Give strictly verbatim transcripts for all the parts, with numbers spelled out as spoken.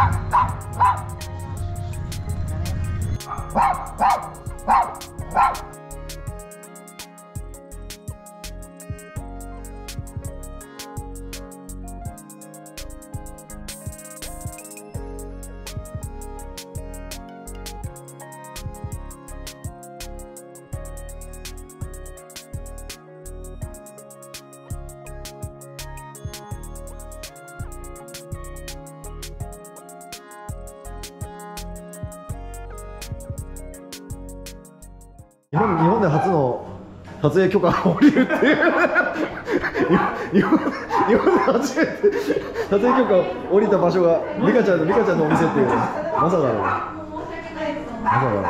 日本日本で初の撮影許可が下りるっていう日本日本で初めて撮影許可を下りた場所がリカちゃんのリカちゃんのお店っていう、まさかのまさかの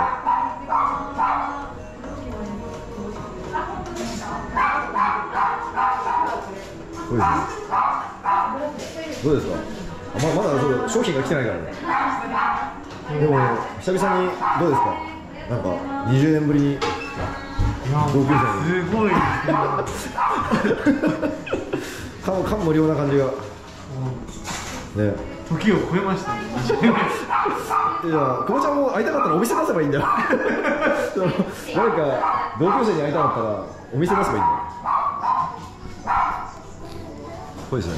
どうですどうですか。あ、ままだそう商品が来てないからね。でも久々にどうですか。なんかにじゅうねんぶりに同級生にすごい感感無量な感じがね。 時を超えましたね。 いや、久保ちゃんも会いたかったらお店出せばいいんだよ誰か同級生に会いたかったらお店出せばいいんだよ。これですね。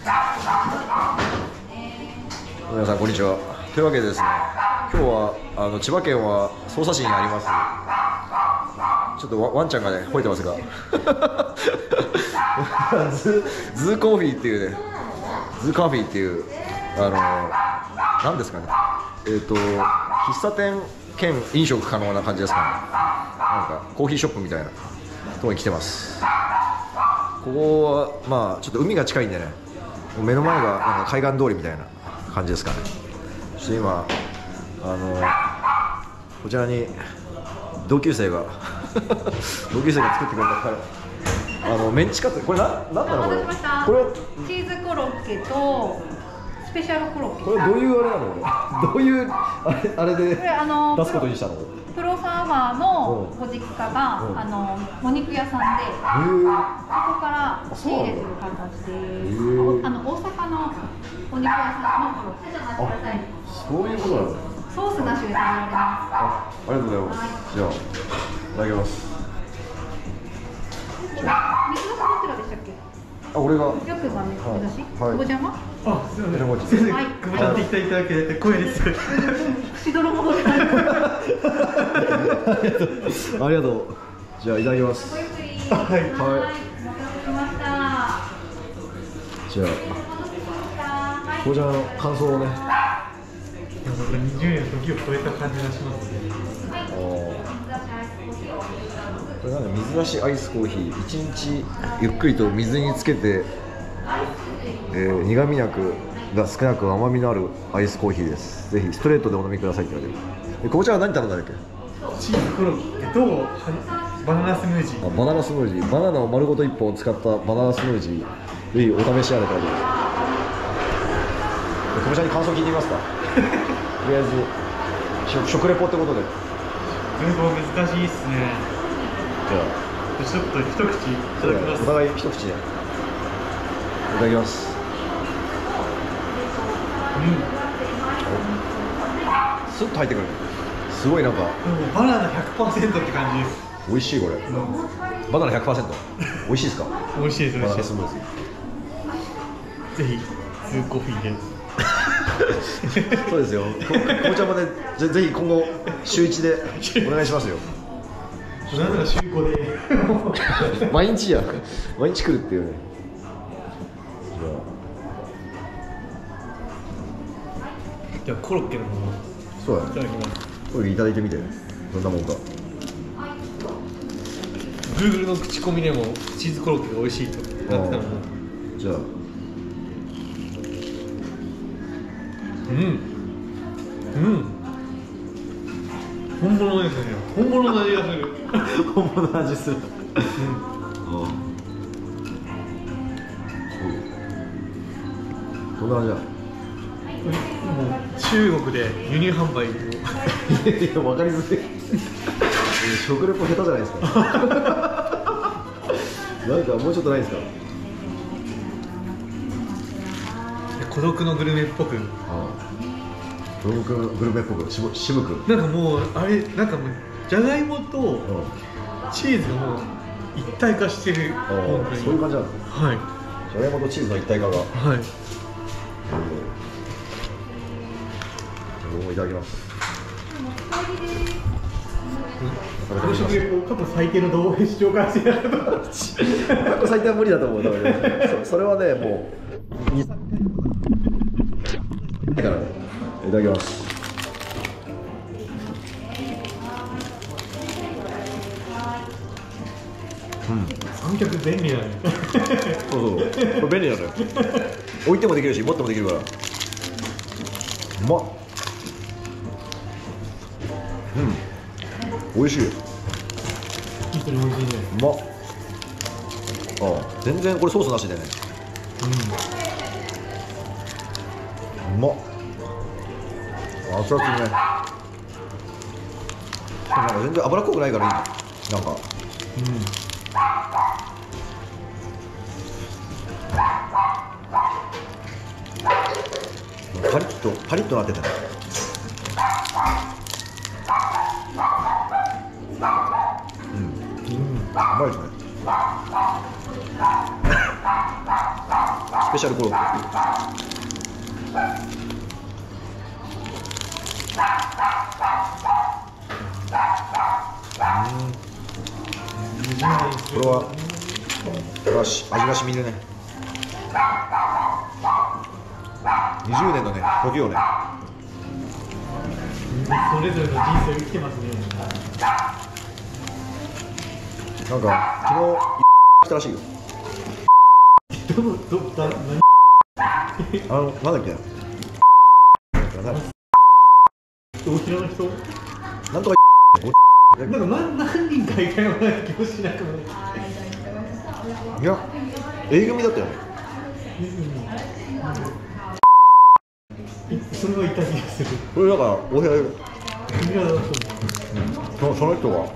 皆さんこんにちは。というわけでですね、今日はあの千葉県は匝瑳市にありますちょっと ワ, ワンちゃんがね吠えてますがズ, ズーコーフィーっていうね、ズーカーフィーっていうあのなんですかね、えっ、ー、と喫茶店兼飲食可能な感じですかね。なんかコーヒーショップみたいなところに来てます。ここはまあちょっと海が近いんでね、目の前がなんか海岸通りみたいな感じですかね。ちょっと今あのこちらに同級生が同級生が作ってくれたからあのメンチカツ、これななんだろうこれ。これチーズコロッケとスペシャルコロッケ。 これどういうあれなのこれ。どういうあれあれで出すことにしたの。 プロサーバーのご実家が、うん、あのお肉屋さんで、そこから仕入れてる形で、あの大阪のお肉屋さんのコロッケ。 あ、そういうことなの。 ソースなしで食べられます。 あ、ありがとうございます。はい、じゃあいただきます。 水野さんどちらでしたっけ。 あ、俺が。 よくばね、私。 はい。 久保ちゃんは。 あ、すみません。先生、久保ちゃんって言っていただけて光栄です。 しどろもどり。ありがとう。じゃあいただきます。 ごゆっくり。 はい。はい。 お待たせしました。 じゃあ、久保ちゃんの感想をね。 にじゅうねんの時を超えた感じがしますね。 これなんか水出しアイスコーヒー、いちにちゆっくりと水につけて、えー、苦味薬が少なく甘みのあるアイスコーヒーです。ぜひストレートでお飲みくださいって言われてる。久保ちゃんは何頼んだんだっけ。 チーズコロッケとバナナスムージー。 あ、バナナスムージー、バナナを丸ごといっぽん使ったバナナスムージー、ぜひお試しあれって言われてる。久保ちゃんに感想聞いてみますかとりあえず食レポってことで。 全部難しいっすね。 じゃあちょっと一口いただきます。 お互い一口でいただきます。うん、スッと入ってくる。すごいなんかバナナ ひゃくパーセント って感じです。 美味しいこれ、うん、バナナ ひゃくパーセント 美味しいですか。 美味しいです。美味しいです。 バナナスムージーぜひズーコーヒーでそうですよ。紅茶までぜぜひ今後週一でお願いしますよ。 なんなら週ごで毎日や毎日来るっていうね。 じゃあコロッケの方そうだね。 いただきます。 これいただいてみてどんなもんか。 Google の口コミでもチーズコロッケが美味しいとなってたので、 じゃあうんうん本物ですね。本物の味がする本物の味する。うん、どんな味だ。 もう中国で輸入販売をいやいや分かりづらい食レポ下手じゃないですかなんかもうちょっとないですか。 孤独のグルメっぽく、 孤独のグルメっぽく渋渋く、 なんかもうあれなんかもうじゃがいもとチーズがもう一体化してる。本当にそういう感じなの。 はい。 じゃがいもとチーズの一体化が。 はい。 僕もいただきます。 この食レポ過去最低の動画で視聴回数やったと過去最低は無理だと思う。多分ね、そ, それはねもうにさんかいだからね。いただきます。 うん、三脚便利だね。 そうそう、これ便利なのよ。置いてもできるし持ってもできるから。うまっ。うん、美味しい。 本当に美味しいね。 うまっ。ああ、全然これソースなしでね。うん。うまっ。熱々ね。なんか全然脂っこくないからいい。なんか。うん。パリッとパリッとなっててね。うん、うん、うまいですね。スペシャルコロッケ。これはこれは味がしみるね。にじゅうねんのね時をね。 それぞれの人生を生きてますね。 なんか昨日来たらしいよ。 どのどだ何？ あのなんだっけ。 大平の人？ なんとか。 なんか何何人かいたような気もしなくもない。 いや A 組だったよね。 それはいた気がする。 これだからお部屋いる。そその人が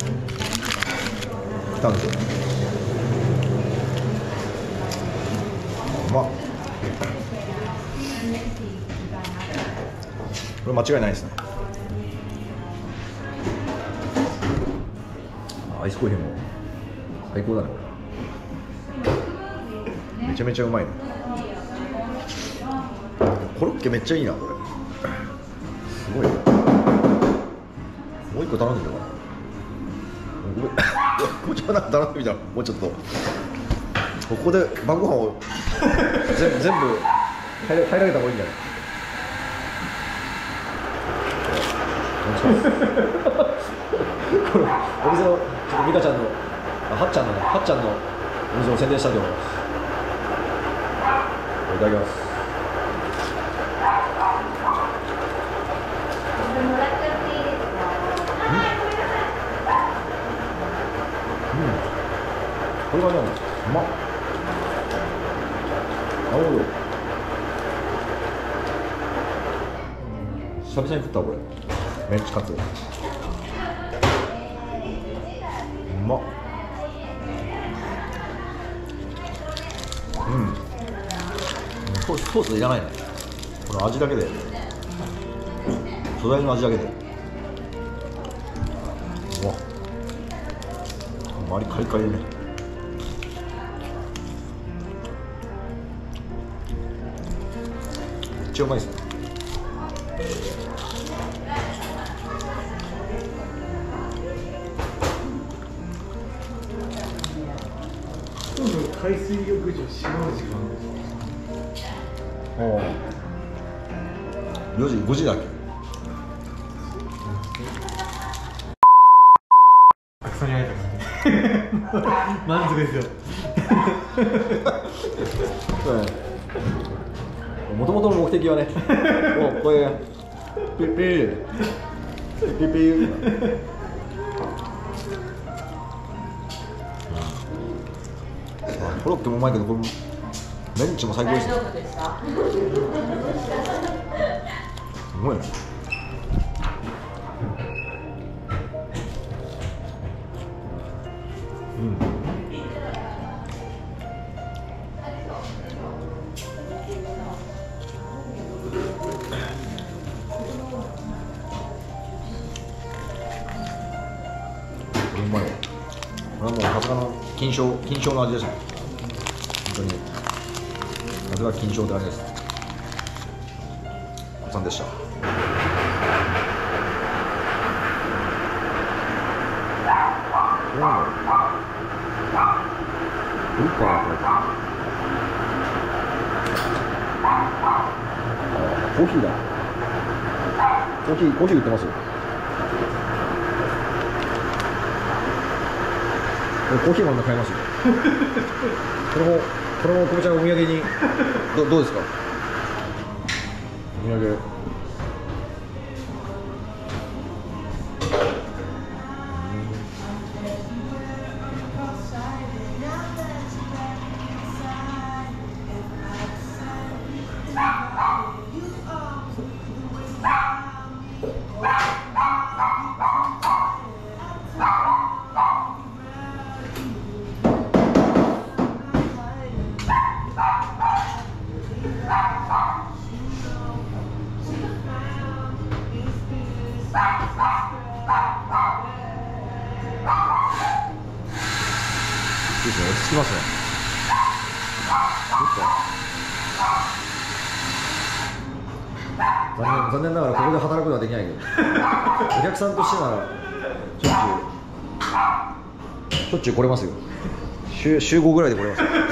来たんですよ。うまっ。これ間違いないですね。アイスコーヒーも最高だね。めちゃめちゃうまいね。コロッケめっちゃいいなこれ。すごい。もう一個頼んでみようかな。もうちょっとなんか頼んでみたらもうちょっと。ここで晩ご飯を全部全部平らげた方がいいんじゃない。これお店のちょっと美香ちゃんのあはっちゃんのねはっちゃんのお店を宣伝したいと思います。いただきます。うん、これはね、うまっ。なるほど。久々に食ったこれ。メンチカツ。うまっ。うん。ソース、ソースいらないね。この味だけで。素材の味だけで。うわ。周りカリカリでね。めっちゃうまいですね。 海水浴場閉まる時間です。 おお。よじごじだっけ。 たくさんに会えたからね。満足ですよ。 もともとの目的はね、もうこれピッピーピッピッピー。コロッケもうまいけど、これメンチも最高ですね。すごいね。うん。 これはもうさすがの金賞、金賞の味ですね。本当にさすが金賞って味です。おつさんでした。これなんだろう。どうかなこれ。コーヒーだ。コーヒー、コーヒー売ってますよ。コーヒーも買いますよ。これも、これも久保ちゃんお土産に、ど、どうですか。お土産。いいですね、落ち着きますね。残念、残念ながらここで働くのはできないけど、お客さんとしてならしょっちゅうしょっちゅう来れますよ。週週ごぐらいで来れ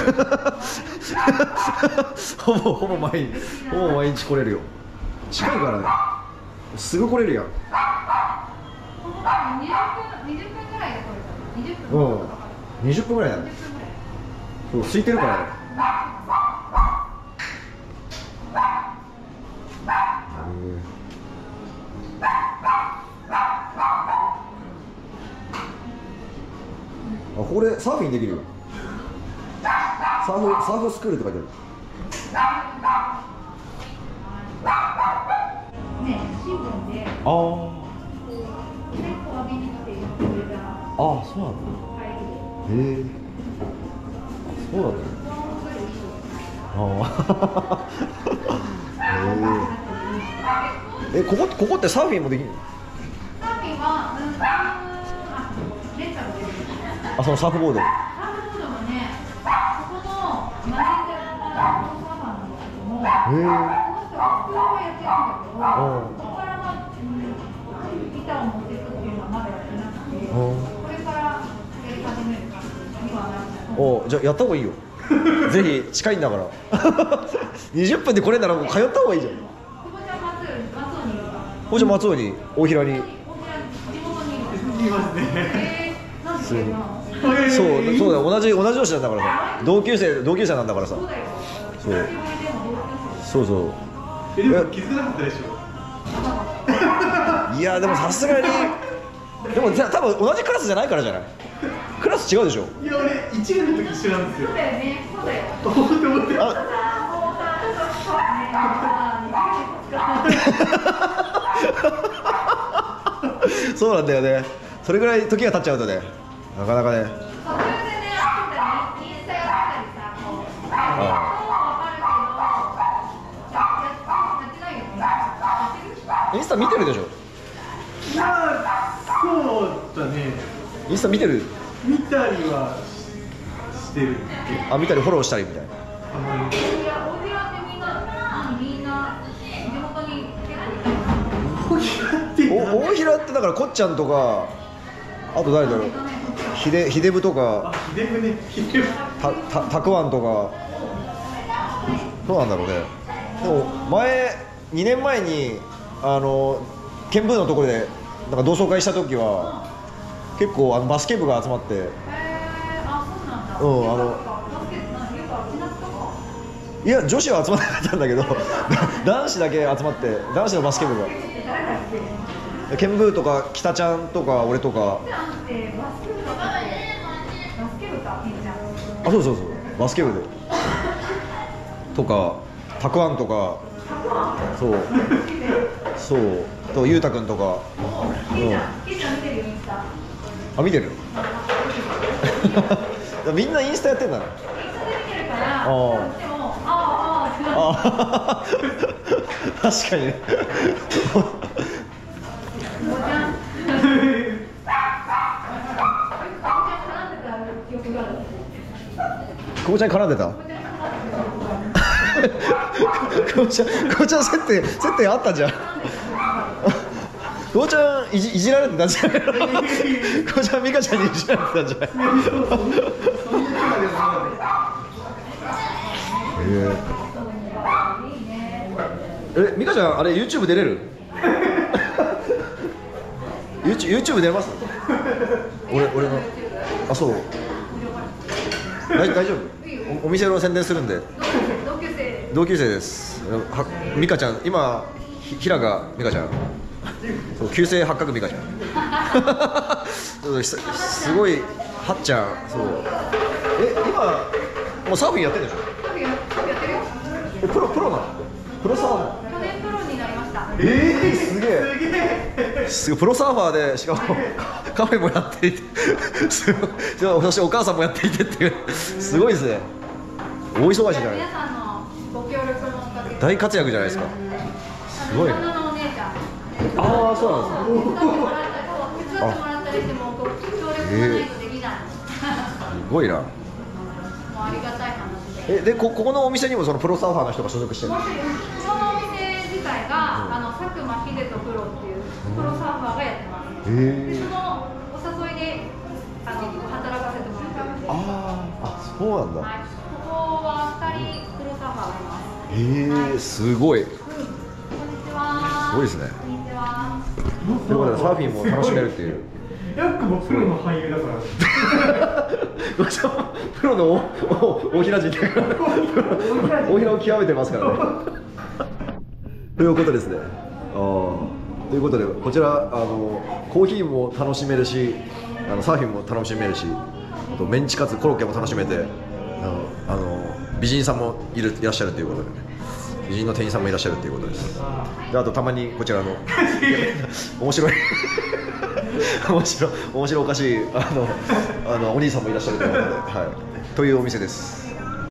ますほぼほぼ毎日ほぼ毎日来れるよ。近いからね、すぐ来れるやん。 にじゅっぷん、にじゅっぷんぐらいで来れた。 うん、にじゅっぷんぐらいだね。そう、空いてるからね。あ、ここでサーフィンできるよ。サーフ、サーフスクールって書いてある。 ね、新聞で。 ああ。 結構浴びに来てくれた。 ああ、そうなんだ。へえ。そうなんだね。ああ。ええ、ここ、ここってサーフィンもできるの？ サーフィンは、うん、あ、レンタルで。 あ、そのサーフボード。 サーフボードもね、そこのマネージャーのサーファーなんですけども。へえ。この人は普通はやってるんだけど、ここからまあ、板を持っていくっていうのはまだやってなくて、これからやり始める感じにはなる。 お、じゃあやった方がいいよ。ぜひ近いんだからにじゅっぷんで来れんならもう通った方がいいじゃん。 久保ちゃん松尾に松尾にいるか。 ここじゃ松尾に大平に。 大平地元にいる。 いますね。 えー、なんで普通に。 そうそうだよ、同じ同じ同士なんだからさ、同級生同級生なんだからさ。 そうだよ。 そう久しぶりでも同級生。 そうそう。 え、でも気づかなかったでしょ。 いやでもさすがにでもじゃ多分同じクラスじゃないからじゃない。クラス違うでしょ。 いや、俺一年の時一緒なんですよ。 そうだよね。そうだよ。 思って思って。 あそうなんだよね。それぐらい時が経っちゃうとね、なかなかね。 それでね、そうだよね。インスタやったりさ、こう、わかるけど、やってないよね。やってる？ インスタ見てるでしょ。 まあ、そうだね。 インスタ見てる。 見たりはしてる。 あ、見たりフォローしたりみたいな。 たまに。 いや、大平ってみんな、みんな地元に結構いたの。 大平ってお大平ってだからこっちゃんとか、あと誰だろう。ひでひでぶとか、 あ、ひでぶね、ひでぶ。 たたたくあんとか。どうなんだろうね。でも前にねんまえにあの剣舞のところでなんか同窓会した時は結構あのバスケ部が集まって、 へー、あ、そうなんだ。 うん、あのバスケットなんかよく集まったか。 いや女子は集まらなかったんだけど男子だけ集まって男子のバスケ部が剣舞とか北ちゃんとか俺とか。 じゃんってバスケ部とかバスケ部か、みんな。 あ、そうそうそう、バスケ部でとかたくあんとか、そうそうとゆうたくんとか。 ケイちゃん、ケイちゃん見てるよ、インスタ。 あ、見てるみんなインスタやってんだね。 インスタで見てるから、 あこっちも、ああ、ああ、 あ確かにねもうちゃん。 久保ちゃんに絡んでた久保ちゃん久保ちゃん接点接点あったじゃん久保ちゃんいじいじられてたんじゃないの久保ちゃん美香ちゃんにいじられてたんじゃないえー、え美香ちゃんあれ YouTube 出れるYouTube, YouTube 出ます俺俺のあそう大大丈夫 お, お店の宣伝するんで同級生同級生ですは美香ちゃん今ひ平賀美香ちゃんそう旧姓八角美香ちゃんそうすすごいはっちゃんそうえ今もうサーフィンやってるでしょサーフィンやってるよえプロプロなのプロサーファー去年プロになりましたえー、すげえすごいプロサーファーでしかもカフェもやっていてすごい私お母さんもやっていてっていうすごいですね大忙しいじゃない皆さんのご協力のおかげで大活躍じゃないですかすごいね旦那のお姉ちゃんああそうなんですか手伝ってもらったり手伝ってもらったりしてもこう協力がないとできない、 すごいなもうありがたい話でえでこここのお店にもそのプロサーファーの人が所属してるのもしこのお店自体が、うん、あの佐久間秀人プロっていうプロサーファーがやってます、 えー、 でそのお誘いであの働かせてもらってるんでああそうなんだ、 はい、ここはふたりプロサーファーがいますへえーはい、すごい、うん、 こんにちはすごいですねこんにちはということでサーフィンも楽しめるっていうヤックもプロの俳優だからプロの大平人だから大平を極めてますからねということですねあということでこちらあのコーヒーも楽しめるしあのサーフィンも楽しめるしあとメンチカツコロッケも楽しめてあのあの美人さんもいるいらっしゃるということで、ね、美人の店員さんもいらっしゃるということですであとたまにこちらの面白い面白い面白おかしいあのあのお兄さんもいらっしゃるということで、はい、というお店です。